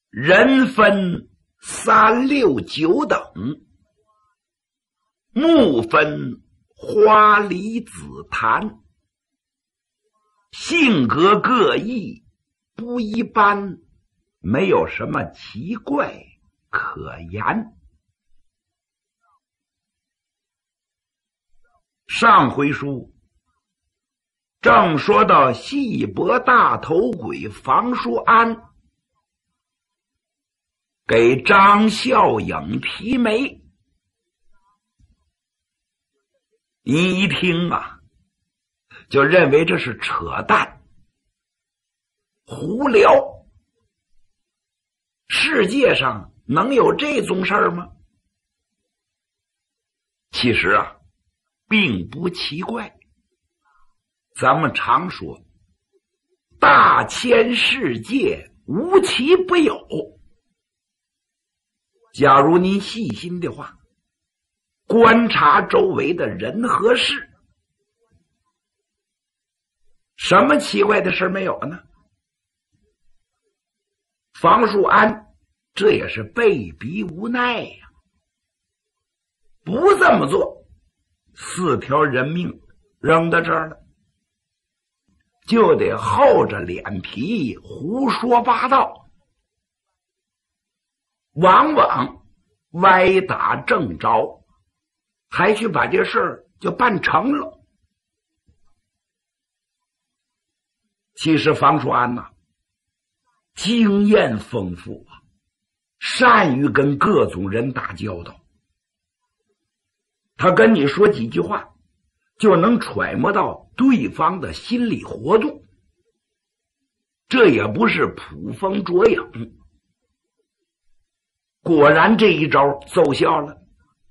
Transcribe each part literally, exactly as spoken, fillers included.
人分三六九等，木分花梨紫檀，性格各异，不一般，没有什么奇怪可言。上回书正说到细脖大头鬼房叔安给张孝颖提媒，你一听啊，就认为这是扯淡、胡聊。世界上能有这种事儿吗？其实啊，并不奇怪。咱们常说，大千世界无奇不有。假如您细心的话，观察周围的人和事，什么奇怪的事没有呢？房叔安这也是被逼无奈呀、啊，不这么做，四条人命扔到这儿了，就得厚着脸皮胡说八道，往往歪打正着，还去把这事儿就办成了。其实房叔安呐、啊，经验丰富啊，善于跟各种人打交道。他跟你说几句话，就能揣摩到对方的心理活动，这也不是捕风捉影。果然这一招奏效了，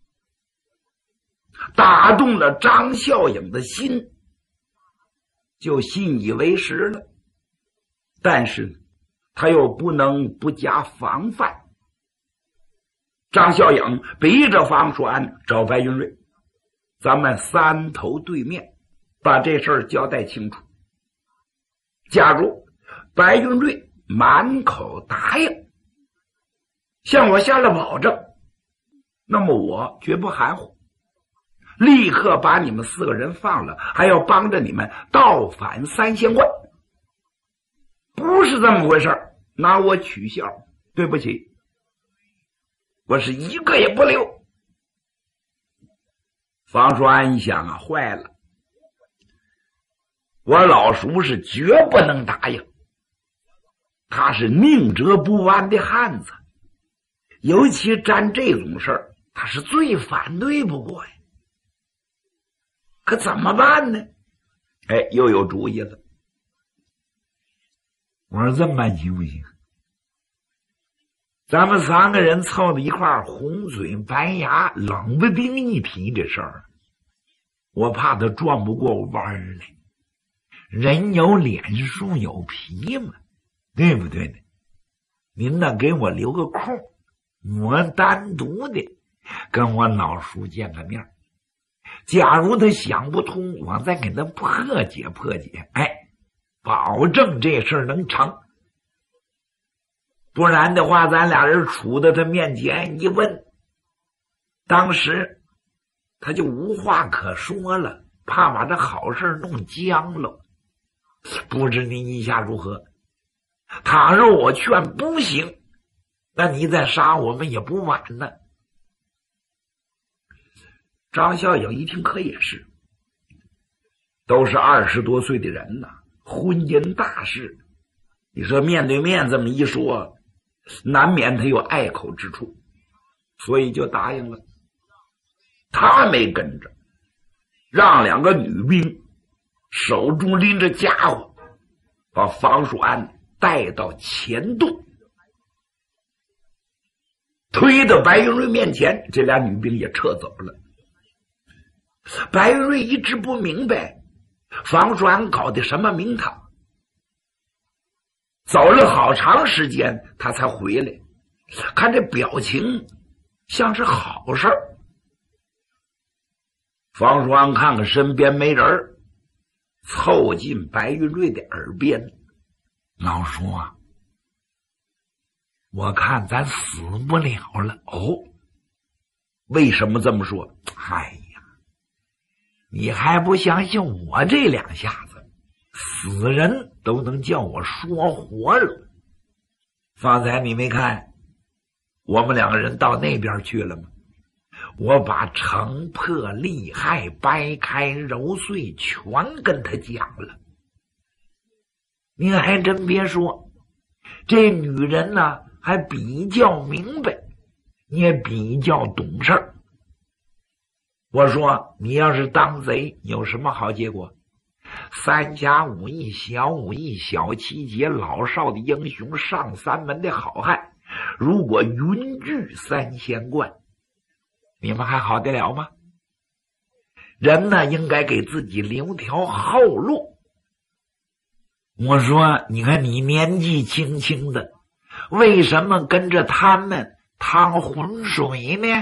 打动了张孝颖的心，就信以为实了。但是他又不能不加防范。张孝颖逼着房叔安找白云瑞，咱们三头对面，把这事儿交代清楚。假如白云瑞满口答应，向我下了保证，那么我绝不含糊，立刻把你们四个人放了，还要帮着你们倒反三仙观。不是这么回事，拿我取笑，对不起，我是一个也不留。房叔安一想啊，坏了，我老叔是绝不能答应，他是宁折不弯的汉子，尤其沾这种事儿，他是最反对不过呀。可怎么办呢？哎，又有主意了。我说这么办行不行？咱们三个人凑到一块儿，红嘴白牙，冷不丁一提这事儿，我怕他转不过弯来。人有脸，树有皮嘛，对不对呢？您呢，给我留个空，我单独的跟我老叔见个面。假如他想不通，我再给他破解破解，哎，保证这事儿能成。不然的话，咱俩人杵到他面前一问，当时他就无话可说了，怕把这好事弄僵了。不知您意下如何？倘若我劝不行，那你再杀我们也不晚呢。张孝颖一听，可也是，都是二十多岁的人呐，婚姻大事，你说面对面这么一说，难免他有碍口之处，所以就答应了。他没跟着，让两个女兵手中拎着家伙，把房叔安带到前洞，推到白云瑞面前，这俩女兵也撤走了。白云瑞一直不明白房叔安搞的什么名堂，走了好长时间他才回来，看这表情像是好事儿。房叔安看看身边没人，凑近白云瑞的耳边，老叔啊， 我看咱死不了了。哦，为什么这么说？哎呀，你还不相信我这两下子，死人都能叫我说活了。方才你没看我们两个人到那边去了吗？我把城破利害、掰开揉碎全跟他讲了。您还真别说，这女人呢还比较明白，也比较懂事儿。我说你要是当贼有什么好结果？三侠五义、小五义、小七节、老少的英雄、上三门的好汉，如果云聚三仙观，你们还好得了吗？人呢应该给自己留条后路。我说你看你年纪轻轻的，为什么跟着他们趟浑水呢？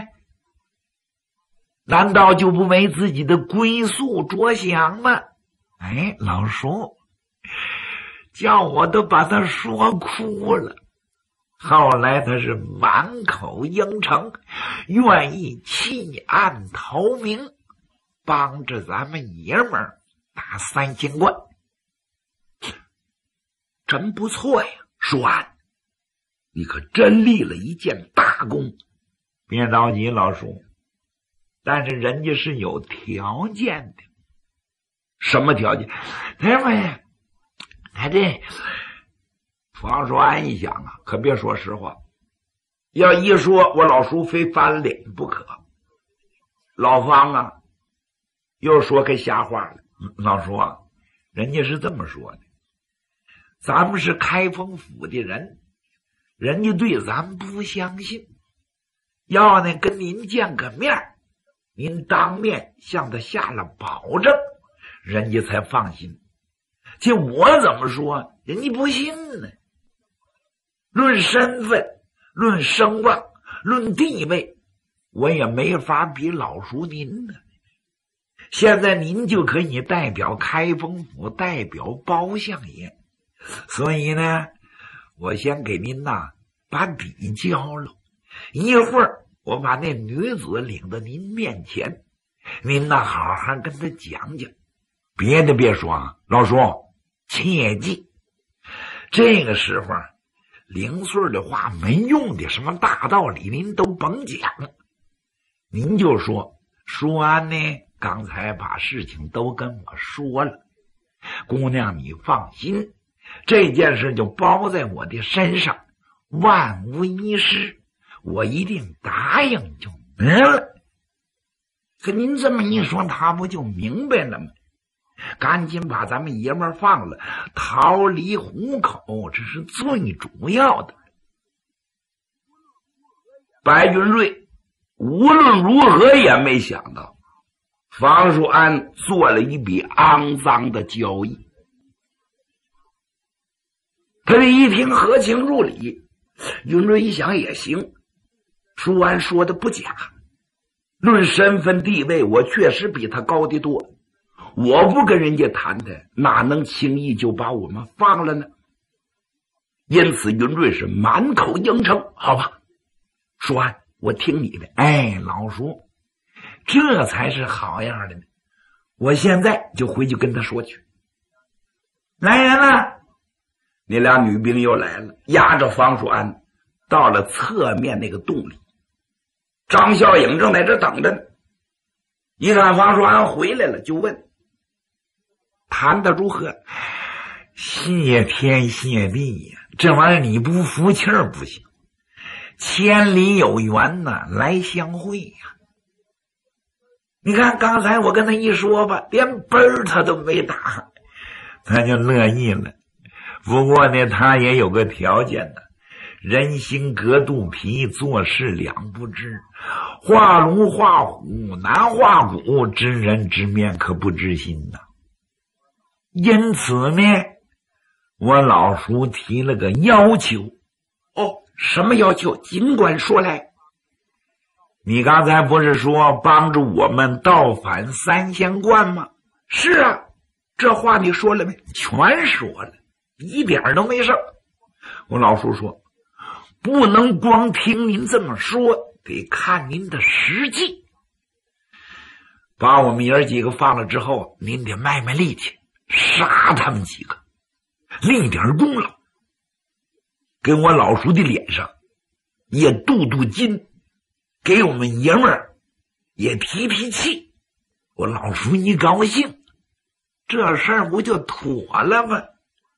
难道就不为自己的归宿着想吗？哎，老叔叫我都把他说哭了。后来他是满口应承，愿意弃暗投明，帮着咱们爷们儿打三仙观。真不错呀，舒安，你可真立了一件大功。别着急，老叔，但是人家是有条件的。什么条件？哎妈呀，他这方叔安一想啊，可别说实话，要一说我老叔非翻脸不可。老方啊又说个瞎话了。老叔啊，人家是这么说的，咱们是开封府的人，人家对咱们不相信，要呢跟您见个面，您当面向他下了保证，人家才放心。这我怎么说，人家不信呢。论身份，论声望，论地位，我也没法比老叔您呢。现在您就可以代表开封府，代表包相爷，所以呢我先给您呐把底交了，一会儿我把那女子领到您面前，您呐好好跟她讲讲。别的别说啊，老叔切记，这个时候零碎的话没用的，什么大道理您都甭讲，您就说舒安呢刚才把事情都跟我说了，姑娘你放心，这件事就包在我的身上，万无一失，我一定答应就没了。可您这么一说，他不就明白了吗？赶紧把咱们爷们儿放了，逃离虎口，这是最主要的。白云瑞无论如何也没想到方叔安做了一笔肮脏的交易。他这一听合情入理，云瑞一想也行，舒安说的不假，论身份地位我确实比他高得多，我不跟人家谈谈，哪能轻易就把我们放了呢？因此云瑞是满口应承，好吧，舒安我听你的。哎，老叔这才是好样的呢，我现在就回去跟他说去。来人了，那俩女兵又来了，押着方叔安到了侧面那个洞里。张孝颖正在这等着呢，一看方叔安回来了，就问谈得如何？谢天谢地呀，这玩意儿你不服气儿不行，千里有缘呐，来相会呀。你看刚才我跟他一说吧，连奔儿他都没打，他就乐意了。不过呢他也有个条件呢，人心隔肚皮，做事两不知，画龙画虎难画骨，知人知面可不知心呐。因此呢我老叔提了个要求。哦，什么要求？尽管说来。你刚才不是说帮助我们倒反三仙观吗？是啊，这话你说了没？全说了，一点都没事。我老叔说不能光听您这么说，得看您的实际。把我们爷儿几个放了之后，您得卖卖力气，杀他们几个，立点功劳，给我老叔的脸上也镀镀金，给我们爷们儿也提提气。我老叔一高兴，这事儿不就妥了吗？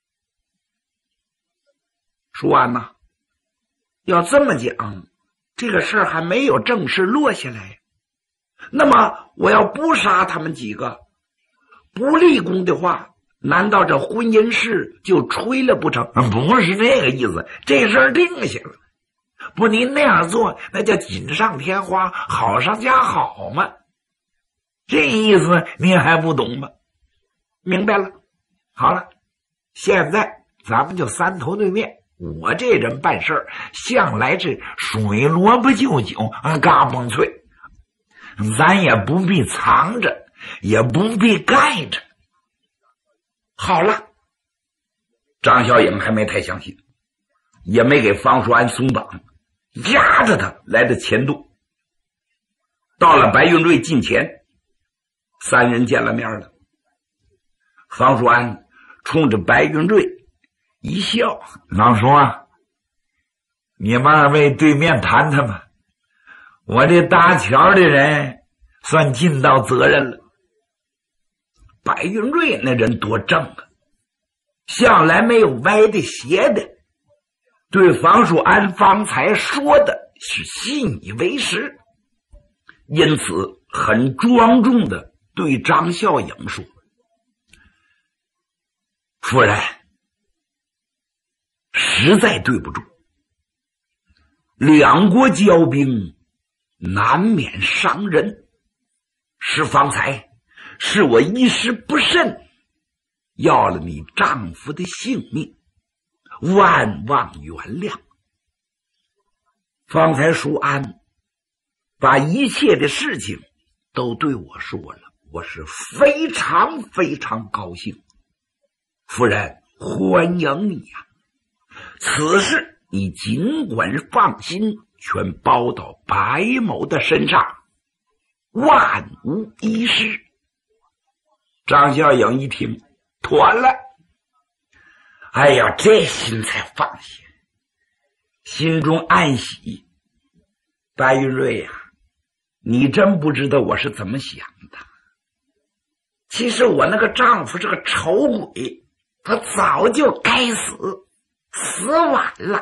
说完呐，要这么讲，这个事儿还没有正式落下来。那么我要不杀他们几个，不立功的话，难道这婚姻事就吹了不成？不是这个意思，这事儿定下了。不，您那样做，那叫锦上添花，好上加好嘛。这意思您还不懂吗？明白了。好了，现在咱们就三头对面。我这人办事儿向来是水萝卜就酒，啊，嘎嘣脆。咱也不必藏着，也不必盖着。好了，张小影还没太相信，也没给方叔安松绑，压着他来到前渡。到了白云瑞近前，三人见了面了。方叔安冲着白云瑞一笑：“老叔啊，你们二位对面谈谈吧。我这搭桥的人算尽到责任了。”白云瑞那人多正啊，向来没有歪的斜的，对方叔安方才说的是信以为实，因此很庄重的对张孝颖说：“夫人，实在对不住，两国交兵难免伤人，是方才是我一时不慎，要了你丈夫的性命，万望原谅。”方才叔安把一切的事情都对我说了，我是非常非常高兴。夫人，欢迎你呀、啊！此事你尽管放心，全包到白某的身上，万无一失。张孝颖一听，妥了，哎呀，这心才放下，心中暗喜。白云瑞呀、啊，你真不知道我是怎么想的。其实我那个丈夫是个丑鬼，他早就该死，死晚了。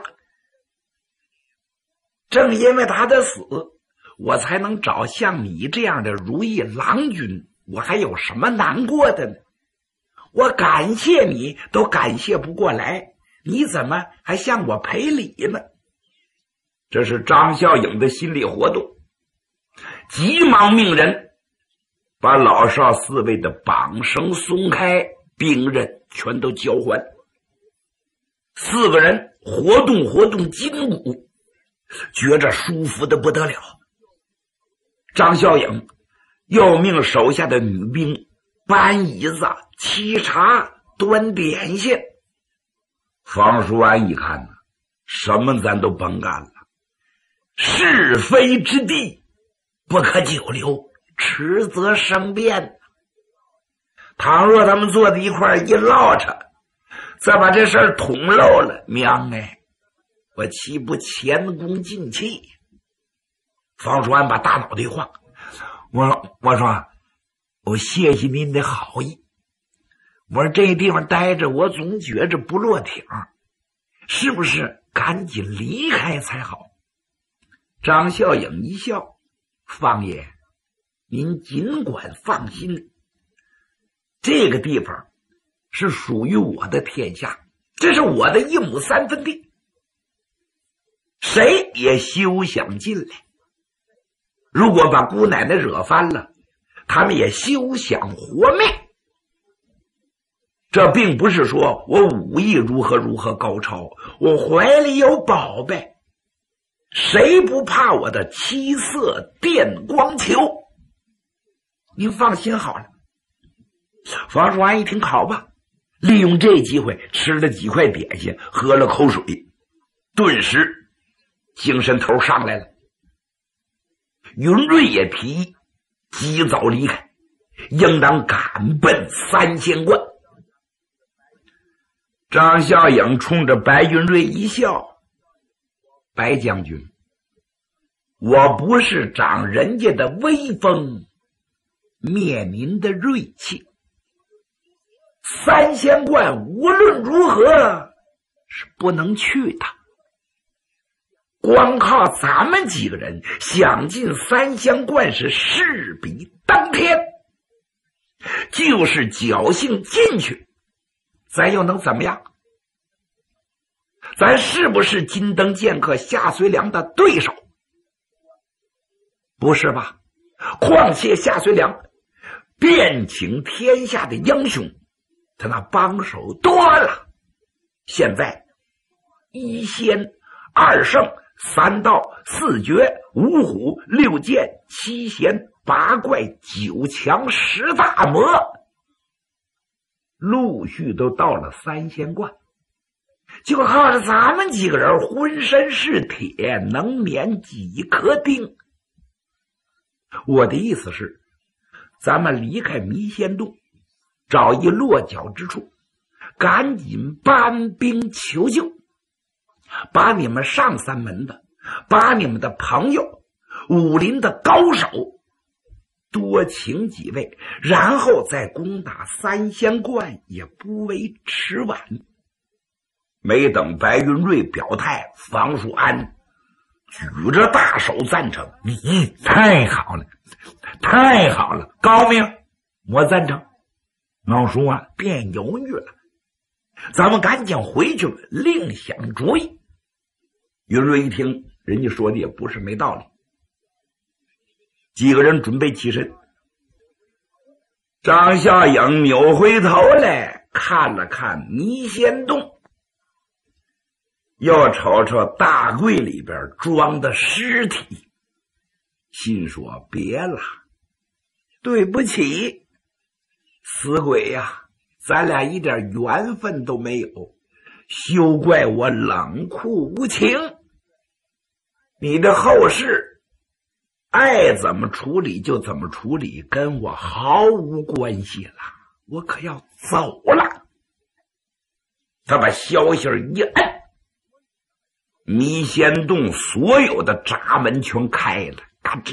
正因为他的死，我才能找像你这样的如意郎君，我还有什么难过的呢？我感谢你都感谢不过来，你怎么还向我赔礼呢？这是张孝颖的心理活动，急忙命人把老少四位的绑绳松开，兵刃全都交还。四个人活动活动筋骨，觉着舒服的不得了。张孝颖又命手下的女兵搬椅子、沏茶、端点心。方叔安一看呢，什么咱都甭干了，是非之地不可久留，迟则生变。倘若他们坐在一块一唠扯，再把这事儿捅漏了，娘哎，我岂不前功尽弃？方叔安把大脑袋一晃，我我说我谢谢您的好意，我说这地方待着我总觉着不落挺，是不是赶紧离开才好？张孝颖一笑：“方爷，您尽管放心，这个地方是属于我的天下，这是我的一亩三分地，谁也休想进来。如果把姑奶奶惹翻了，他们也休想活命。这并不是说我武艺如何如何高超，我怀里有宝贝，谁不怕我的七色电光球？您放心好了。”方叔安一听，好吧，利用这机会吃了几块点心，喝了口水，顿时精神头上来了。云瑞也提议及早离开，应当赶奔三仙观。张孝颖冲着白云瑞一笑：“白将军，我不是长人家的威风，灭您的锐气。三仙观无论如何是不能去的，光靠咱们几个人想进三仙观是势比登天，就是侥幸进去，咱又能怎么样？咱是不是金灯剑客夏遂良的对手？不是吧？况且夏遂良遍请天下的英雄，他那帮手多了。现在一仙、二圣、三道、四绝、五虎、六剑、七贤、八怪、九强、十大魔，陆续都到了三仙观，就靠着咱们几个人浑身是铁，能免几颗钉。我的意思是，咱们离开迷仙洞，找一落脚之处，赶紧搬兵求救，把你们上三门的，把你们的朋友，武林的高手多请几位，然后再攻打三仙观也不为迟晚。没等白云瑞表态，房叔安举着大手赞成：“你太好了，太好了，高明，我赞成。”老叔啊，别犹豫了，咱们赶紧回去另想主意。云瑞一听，人家说的也不是没道理。几个人准备起身，张孝颖扭回头来看了看迷仙洞，又瞅瞅大柜里边装的尸体，心说：“别了，对不起，死鬼呀，咱俩一点缘分都没有，休怪我冷酷无情。你的后事爱怎么处理就怎么处理，跟我毫无关系了，我可要走了。”他把消息一摁，迷仙洞所有的闸门全开了，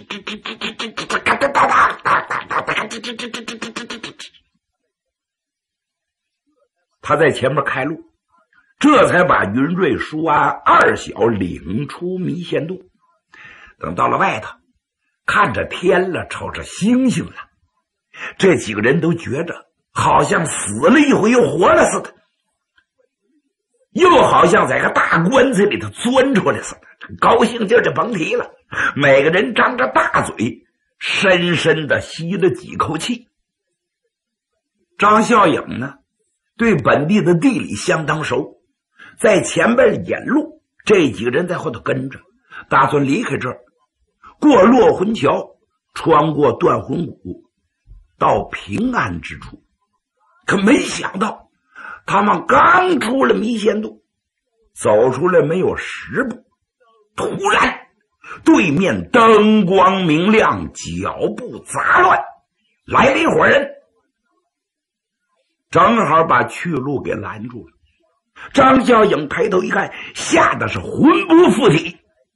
他在前面开路，这才把云瑞、舒安二小领出迷仙洞。等到了外头，看着天了，瞅着星星了，这几个人都觉着好像死了一回又活了似的，又好像在个大棺材里头钻出来似的，高兴劲儿就甭提了。每个人张着大嘴，深深的吸了几口气。张孝颖呢，对本地的地理相当熟，在前边引路，这几个人在后头跟着，打算离开这儿，过落魂桥，穿过断魂谷，到平安之处。可没想到他们刚出了迷仙洞，走出来没有十步，突然对面灯光明亮，脚步杂乱，来了一伙人，正好把去路给拦住了。张孝颖抬头一看，吓得是魂不附体。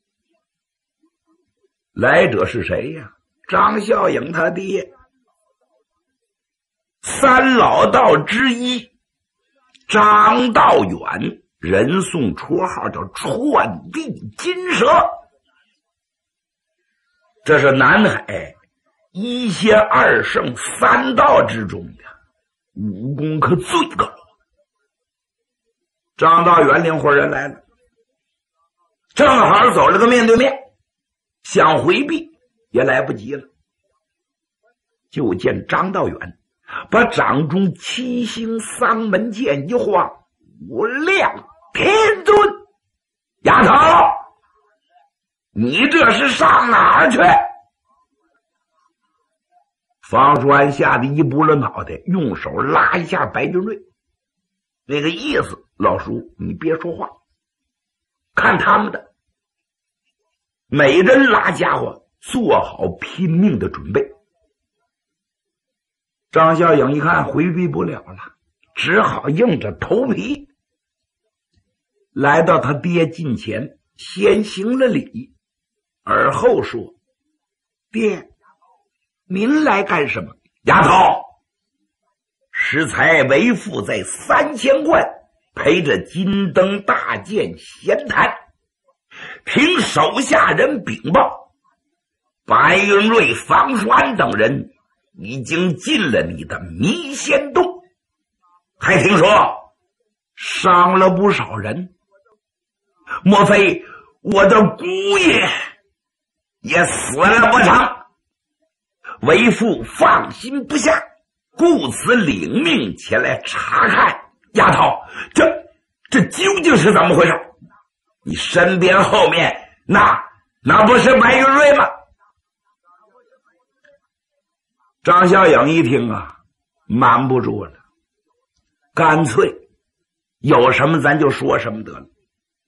来者是谁呀？张孝颖他爹，三老道之一张道远，人送绰号叫串地金蛇。这是南海一仙二圣三道之中的武功可最高。张道远领伙人来了，正好走了个面对面，想回避也来不及了。就见张道远把掌中七星三门剑一晃，无量天尊，丫头，你这是上哪儿去？方叔安吓得一拨了脑袋，用手拉一下白云瑞，那个意思，老叔你别说话，看他们的。 每人拉家伙做好拼命的准备。张孝英一看回避不了了，只好硬着头皮来到他爹近前，先行了礼，而后说：“爹，您来干什么？”丫头，适才为父在三千贯陪着金灯大剑闲谈，凭手下人禀报，白云瑞、方叔安等人已经进了你的迷仙洞，还听说伤了不少人，莫非我的姑爷也死了不成？为父放心不下，故此领命前来查看。丫头，这这究竟是怎么回事？你身边后面那那不是白云瑞吗？张孝英一听啊，瞒不住了，干脆有什么咱就说什么得了。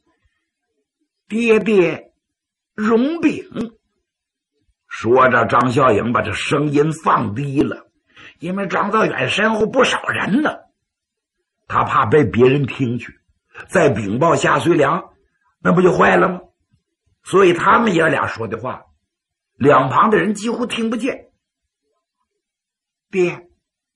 爹爹容禀。说着，张孝英把这声音放低了，因为张道远身后不少人呢，他怕被别人听去，再禀报夏遂良，那不就坏了吗？所以他们爷俩说的话，两旁的人几乎听不见。爹，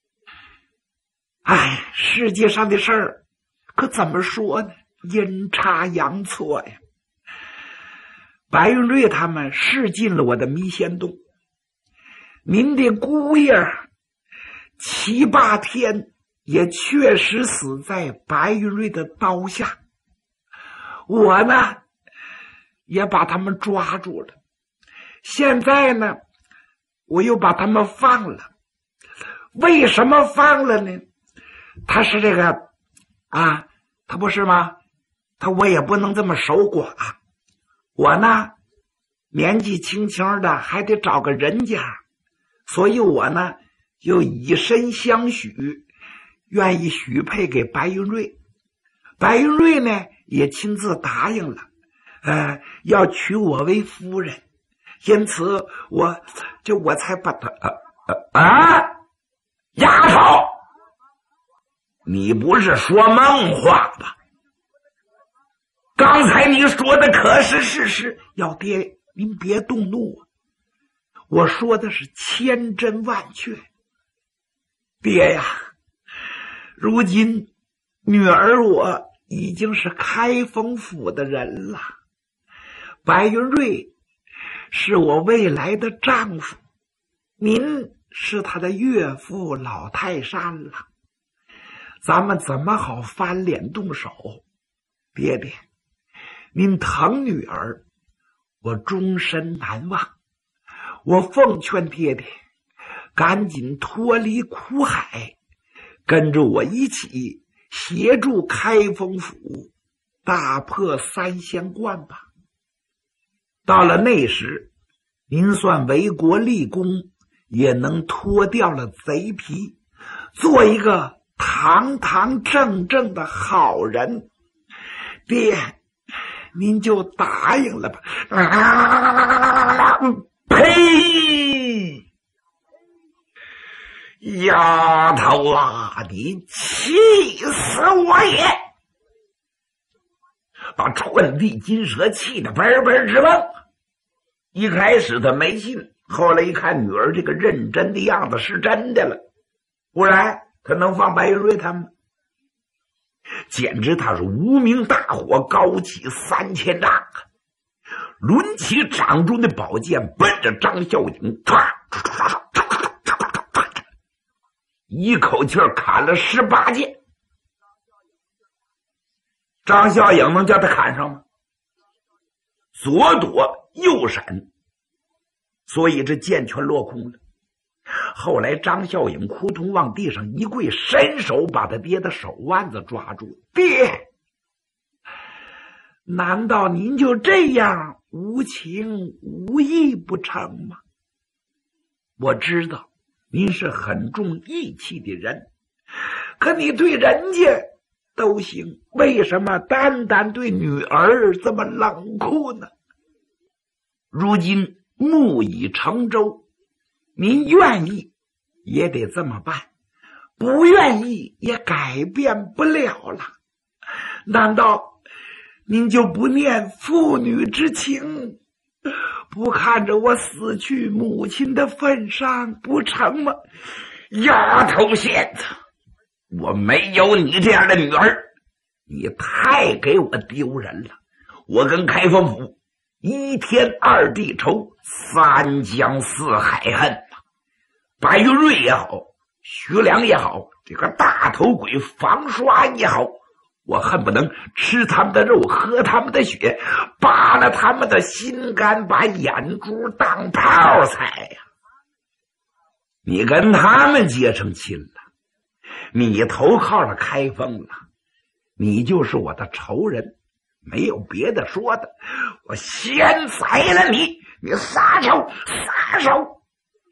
哎，世界上的事儿可怎么说呢？阴差阳错呀。白云瑞他们是进了我的迷仙洞，您的姑爷七八天也确实死在白云瑞的刀下，我呢也把他们抓住了，现在呢我又把他们放了。为什么放了呢？他是这个啊，他不是吗？他我也不能这么守寡，我呢年纪轻轻的还得找个人家，所以我呢就以身相许，愿意许配给白云瑞。白云瑞呢也亲自答应了，呃，要娶我为夫人，因此我就我才把他啊啊丫头，你不是说梦话吧？刚才你说的可是事实？要爹您别动怒啊，我说的是千真万确。爹呀，如今女儿我已经是开封府的人了，白云瑞是我未来的丈夫，您是他的岳父老泰山了，咱们怎么好翻脸动手？爹爹，您疼女儿，我终身难忘。我奉劝爹爹赶紧脱离苦海，跟着我一起协助开封府大破三仙观吧。到了那时，您算为国立功，也能脱掉了贼皮，做一个堂堂正正的好人。爹，您就答应了吧。啊，呸！丫头啊，你气死我也！把寸地金蛇气得嘣嘣直蹦。一开始他没信，后来一看女儿这个认真的样子是真的了，不然他能放白云瑞他们？简直他是无名大火高起三千丈，抡起掌中的宝剑，奔着张孝英唰唰唰唰唰唰唰唰，一口气砍了十八剑。张孝英能叫他砍上吗？左躲右闪，所以这剑全落空了。后来张孝英扑通往地上一跪，伸手把他爹的手腕子抓住。爹，难道您就这样无情无义不成吗？我知道您是很重义气的人，可你对人家都行，为什么单单对女儿这么冷酷呢？ 如今木已成舟，您愿意也得这么办，不愿意也改变不了了。难道您就不念父女之情，不看着我死去母亲的份上不成吗？丫头仙子，我没有你这样的女儿，你太给我丢人了。我跟开封府一天二地仇，三江四海恨。白云瑞也好，徐良也好，这个大头鬼房刷也好，我恨不能吃他们的肉，喝他们的血，扒了他们的心肝，把眼珠当泡菜呀！你跟他们结成亲了，你投靠了开封了，你就是我的仇人，没有别的说的。我先宰了你，你撒手撒手！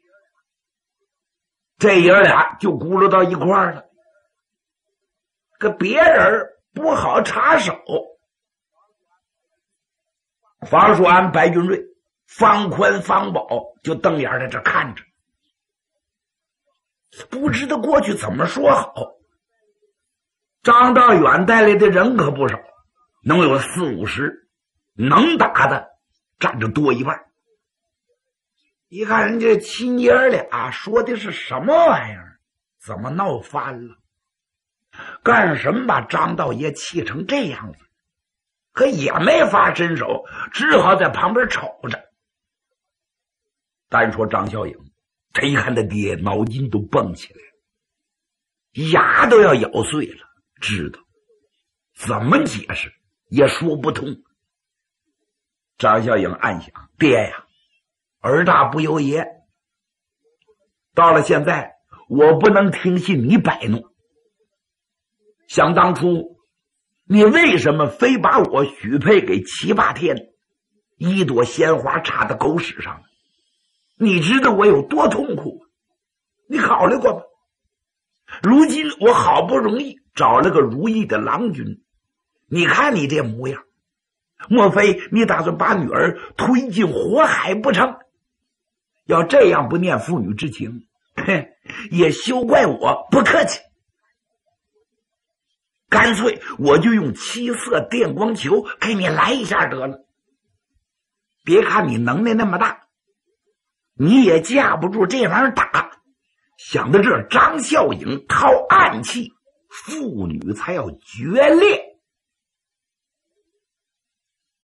这爷俩就咕噜到一块儿了，可别人不好插手。方叔安、白云瑞、方宽、方宝就瞪眼在这看着，不知道过去怎么说好。张道远带来的人可不少，能有四五十，能打的占着多一半。一看人家亲爷俩说的是什么玩意儿，怎么闹翻了？干什么把张道爷气成这样子？可也没法伸手，只好在旁边瞅着。单说张小影，他一看他爹，脑筋都蹦起来了，牙都要咬碎了，知道怎么解释也说不通。张小影暗想，爹呀，儿大不由爷，到了现在我不能听信你摆弄。想当初你为什么非把我许配给齐霸天，一朵鲜花插在狗屎上？你知道我有多痛苦，你考虑过吗？如今我好不容易找了个如意的郎君，你看你这模样，莫非你打算把女儿推进火海不成？要这样不念父女之情，嘿，也休怪我不客气。干脆我就用七色电光球给你来一下得了。别看你能耐那么大，你也架不住这玩意儿打。想到这儿，张孝颖掏暗器，父女才要决裂。